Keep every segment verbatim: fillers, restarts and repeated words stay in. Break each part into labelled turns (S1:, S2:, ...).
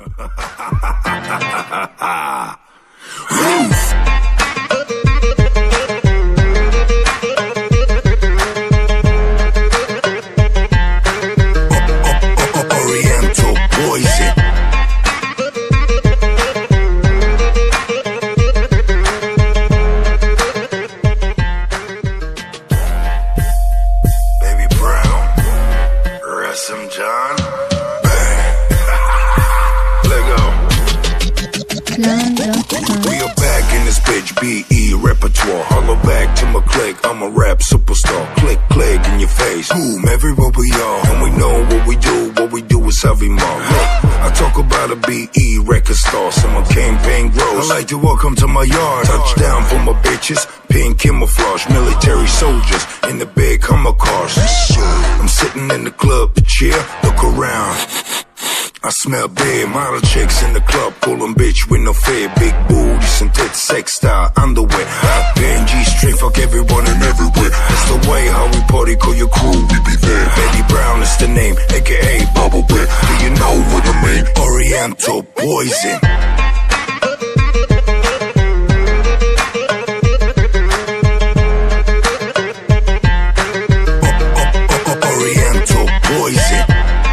S1: Oriental poison. Baby Brown, Rasim John. We are back in this bitch, B E repertoire. Holler back to my click, I'm a rap superstar. Click, click in your face, boom, everywhere we are. And we know what we do, what we do is heavy more. Look, I talk about a B E record star, some campaign grows. I like to welcome to my yard. Touchdown for my bitches, pink camouflage. Military soldiers in the big Hummer cars. I'm sitting in the club, the chair, look around. I smell bad, model chicks in the club, callin' bitch with no fear. Big booty, some tits, sex style, underwear. Hot band, G-string, fuck everyone and everywhere. That's the way how we party, call your crew, we be there. Baby Brown is the name, A K A Bubble Bear. Do you know what I mean? Oriental poison. Oriental poison.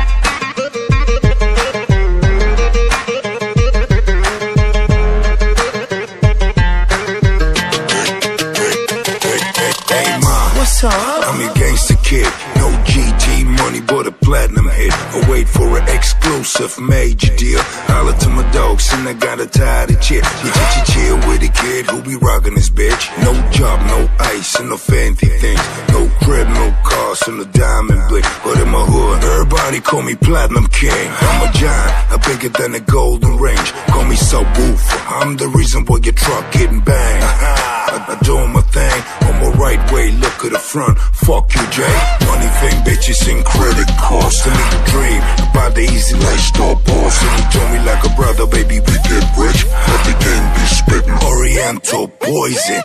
S1: I'm your gangster kid, no G T money but a platinum hit. I wait for an exclusive major deal. Holla to my dogs and I got a tired chick. You chill, chill with a kid who be rockin' this bitch. No job, no ice and no fancy things. No crib, no cars and a diamond bling. But in my hood, everybody call me Platinum King. I'm a giant, I'm bigger than a golden range. Call me subwoofer, I'm the reason why your truck getting banged. I, I doing my thing on my right way, look at the front. Fuck you, Jay. Money thing, bitches and credit cards. To me the dream about the easy lifestyle boss. And you told me like a brother, baby, we get rich, but the game be spitting Oriental poison.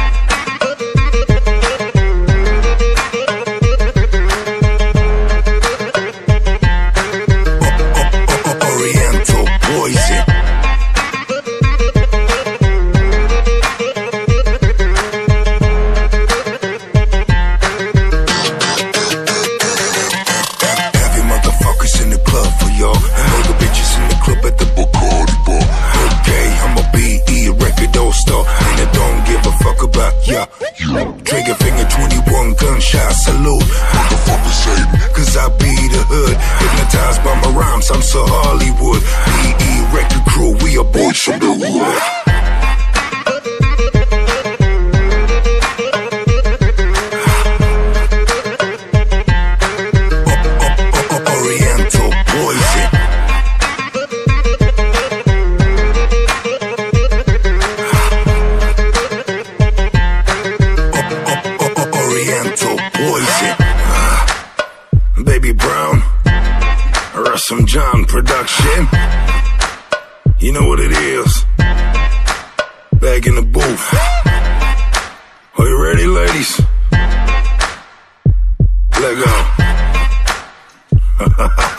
S1: Oriental poison. Yeah, trigger finger, twenty-one gunshot salute. Motherfuckers hate me, cause I be the hood. Hypnotized by my rhymes, I'm so Hollywood. B E record crew, we are boys from the hood. Oriental poison. Oriental poison. Baby Brown, Rasim John production. You know what it is. Back in the booth. Are you ready, ladies? Let go.